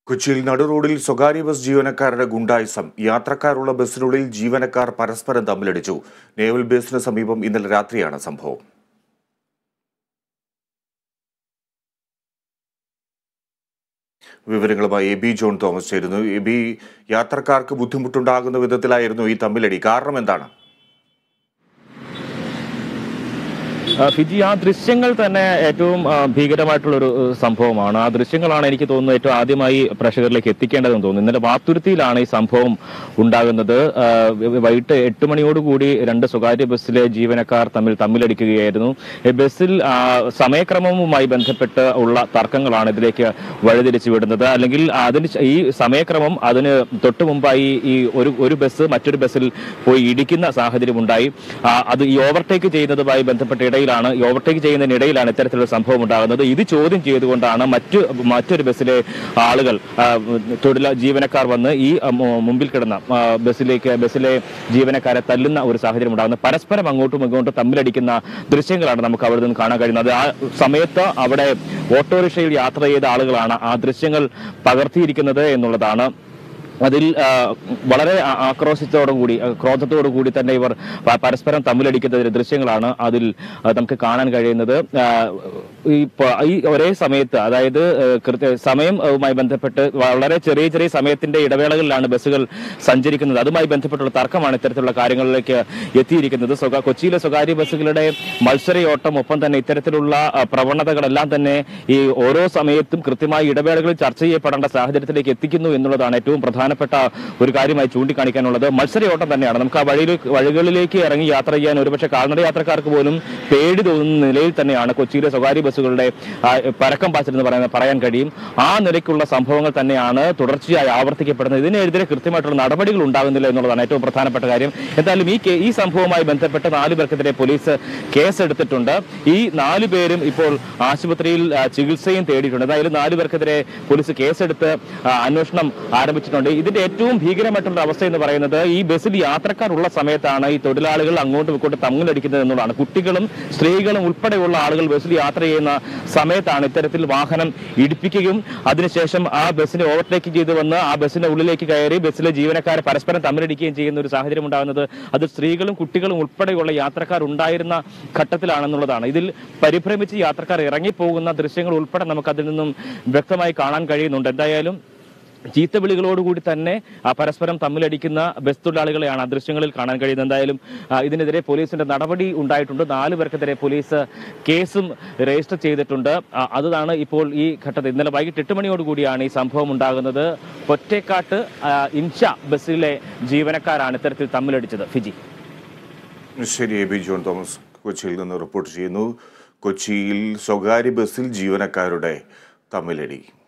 കൊച്ചിയിൽ നടുറോഡിൽ സ്വകാര്യ ബസ് ജീവനക്കാരുടെ ഗുണ്ടായിസം. യാത്രക്കാരുള്ള ബസ്സിനുള്ളിൽ ജീവനക്കാർ പരസ്പരം തമ്മിലടിച്ചു. നേവൽ ബേസിന് സമീപം ഇന്നലെ രാത്രിയാണ് സംഭവം. വിവരങ്ങളുമായി എബി ജോൺ തോമസ് ചേരുന്നു. എബി, യാത്രക്കാർക്ക് ബുദ്ധിമുട്ടുണ്ടാകുന്ന വിധത്തിലായിരുന്നു ഈ തമ്മിലടി. കാരണം എന്താണ്? ഫിജി, ആ ദൃശ്യങ്ങൾ തന്നെ ഏറ്റവും ഭീകരമായിട്ടുള്ളൊരു സംഭവമാണ്. ആ ദൃശ്യങ്ങളാണ് എനിക്ക് തോന്നുന്നത് ഏറ്റവും ആദ്യമായി പ്രേക്ഷകരിലേക്ക് എത്തിക്കേണ്ടതെന്ന് തോന്നുന്നു. ഇന്നലെ വാത്തുരുത്തിയിലാണ് ഈ സംഭവം ഉണ്ടാകുന്നത്. വൈകിട്ട് 8 മണിയോടുകൂടി 2 സ്വകാര്യ ബസ്സിലെ ജീവനക്കാർ തമ്മിലടിക്കുകയായിരുന്നു. ബസ്സിൽ സമയക്രമവുമായി ബന്ധപ്പെട്ട് ഉള്ള തർക്കങ്ങളാണ് ഇതിലേക്ക് വഴിതിരിച്ചു വിടുന്നത്. അല്ലെങ്കിൽ ഈ സമയക്രമം അതിന് തൊട്ടു മുമ്പായി ഈ ഒരു ബസ് മറ്റൊരു ബസ്സിൽ പോയി ഇടിക്കുന്ന സാഹചര്യം ഉണ്ടായി. അത് ഈ ഓവർടേക്ക് ചെയ്യുന്നതുമായി ബന്ധപ്പെട്ട ഓവർടേക്ക് ചെയ്യുന്നതിനിടയിലാണ് ഇത്തരത്തിലുള്ള സംഭവം ഉണ്ടാകുന്നത്. ഇത് ചോദ്യം ചെയ്തുകൊണ്ടാണ് മറ്റൊരു ബസ്സിലെ ആളുകൾ, ജീവനക്കാർ വന്ന് ഈ മുമ്പിൽ കിടന്ന ബസ്സിലെ ജീവനക്കാരെ തല്ലുന്ന ഒരു സാഹചര്യം ഉണ്ടാകുന്നത്. പരസ്പരം അങ്ങോട്ടും ഇങ്ങോട്ടും തമ്മിലടിക്കുന്ന ദൃശ്യങ്ങളാണ് നമുക്ക് അവിടെ നിന്ന് കാണാൻ കഴിയുന്നത്. ആ സമയത്ത് അവിടെ ഓട്ടോറിക്ഷയിൽ യാത്ര ചെയ്ത ആളുകളാണ് ആ ദൃശ്യങ്ങൾ പകർത്തിയിരിക്കുന്നത് എന്നുള്ളതാണ്. അതിൽ വളരെ ക്രോധത്തോടു കൂടി തന്നെ ഇവർ പരസ്പരം തമ്മിലടിക്കുന്ന ദൃശ്യങ്ങളാണ് അതിൽ നമുക്ക് കാണാൻ കഴിയുന്നത്. ഈ ഒരേ സമയത്ത്, അതായത് സമയവുമായി ബന്ധപ്പെട്ട് വളരെ ചെറിയ സമയത്തിന്റെ ഇടവേളകളിലാണ് ബസ്സുകൾ സഞ്ചരിക്കുന്നത്. അതുമായി ബന്ധപ്പെട്ടുള്ള തർക്കമാണ് ഇത്തരത്തിലുള്ള കാര്യങ്ങളിലേക്ക് എത്തിയിരിക്കുന്നത്. കൊച്ചിയിലെ സ്വകാര്യ ബസ്സുകളുടെ മത്സരയോട്ടം, ഒപ്പം തന്നെ ഇത്തരത്തിലുള്ള പ്രവണതകളെല്ലാം തന്നെ ഈ ഓരോ സമയത്തും കൃത്യമായി ഇടവേളകളിൽ ചർച്ച ചെയ്യപ്പെടേണ്ട സാഹചര്യത്തിലേക്ക് എത്തിക്കുന്നു എന്നുള്ളതാണ് ഏറ്റവും പ്രധാനപ്പെട്ട ഒരു കാര്യമായി ചൂണ്ടിക്കാണിക്കാനുള്ളത്. മത്സരയോട്ടം തന്നെയാണ്. നമുക്ക് ആ വഴികളിലേക്ക് ഇറങ്ങി യാത്ര ചെയ്യാൻ ഒരുപക്ഷെ കാൽനട യാത്രക്കാർക്ക് പോലും പേടി തോന്നുന്ന നിലയിൽ തന്നെയാണ് കൊച്ചിയിലെ സ്വകാര്യ ബസ്സുകളുടെ പരക്കം പാച്ചിലെന്ന് പറയാൻ കഴിയും. ആ നിലയ്ക്കുള്ള സംഭവങ്ങൾ തന്നെയാണ് തുടർച്ചയായി ആവർത്തിക്കപ്പെടുന്നത്. ഇതിനെതിരെ കൃത്യമായിട്ടുള്ള നടപടികൾ ഉണ്ടാകുന്നില്ല എന്നുള്ളതാണ് ഏറ്റവും പ്രധാനപ്പെട്ട കാര്യം. എന്തായാലും ഈ സംഭവവുമായി ബന്ധപ്പെട്ട് 4 പേർക്കെതിരെ പോലീസ് കേസെടുത്തിട്ടുണ്ട്. ഈ 4 പേരും ഇപ്പോൾ ആശുപത്രിയിൽ ചികിത്സയും തേടിയിട്ടുണ്ട്. എന്തായാലും 4 പേർക്കെതിരെ പോലീസ് കേസെടുത്ത് അന്വേഷണം ആരംഭിച്ചിട്ടുണ്ട്. ഇതിന്റെ ഏറ്റവും ഭീകരമായിട്ടുള്ള അവസ്ഥ എന്ന് പറയുന്നത്, ഈ ബസ്സിൽ യാത്രക്കാരുള്ള സമയത്താണ് ഈ തൊഴിലാളികൾ അങ്ങോട്ടും ഇങ്ങോട്ടും തമ്മിലടിക്കുന്നത് എന്നുള്ളതാണ്. കുട്ടികളും സ്ത്രീകളും ഉൾപ്പെടെയുള്ള ആളുകൾ ബസ്സിൽ യാത്ര ചെയ്യുന്ന സമയത്താണ് ഇത്തരത്തിൽ വാഹനം ഇടിപ്പിക്കുകയും അതിനുശേഷം ആ ബസ്സിനെ ഓവർടേക്ക് ചെയ്ത് വന്ന് ആ ബസ്സിന്റെ ഉള്ളിലേക്ക് കയറി ബസ്സിലെ ജീവനക്കാരെ പരസ്പരം തമ്മിലടിക്കുകയും ചെയ്യുന്ന ഒരു സാഹചര്യം ഉണ്ടാകുന്നത് അത് സ്ത്രീകളും കുട്ടികളും ഉൾപ്പെടെയുള്ള യാത്രക്കാർ ഉണ്ടായിരുന്ന ഘട്ടത്തിലാണെന്നുള്ളതാണ്. ഇതിൽ പരിഭ്രമിച്ച് യാത്രക്കാർ ഇറങ്ങിപ്പോകുന്ന ദൃശ്യങ്ങൾ ഉൾപ്പെടെ നമുക്ക് അതിൽ നിന്നും വ്യക്തമായി കാണാൻ കഴിയുന്നുണ്ട്. എന്തായാലും ചീത്തവിളികളോടുകൂടി തന്നെ പരസ്പരം തമ്മിലടിക്കുന്ന ബസ് തൊഴിലാളികളെയാണ് ആ ദൃശ്യങ്ങളിൽ കാണാൻ കഴിയുന്നത്. എന്തായാലും ഇതിനെതിരെ പോലീസിന്റെ നടപടി ഉണ്ടായിട്ടുണ്ട്. 4 പേർക്കെതിരെ പോലീസ് കേസും രജിസ്റ്റർ ചെയ്തിട്ടുണ്ട്. അതാണ് ഇപ്പോൾ ഈ ഘട്ടത്തിൽ. ഇന്നലെ വൈകിട്ട് 8 മണിയോടുകൂടിയാണ് ഈ സംഭവം ഉണ്ടാകുന്നത്. പൊറ്റേക്കാട്ട് ഇൻഷ ബസ്സിലെ ജീവനക്കാരാണ് ഇത്തരത്തിൽ തമ്മിലടിച്ചത്. ഫിജി. ശരി, എബി ജോൺ തോമസ് കൊച്ചിയിൽ നിന്ന് റിപ്പോർട്ട് ചെയ്യുന്നു. കൊച്ചിയിൽ സ്വകാര്യ ബസ്സിൽ ജീവനക്കാരുടെ തമ്മിലടി.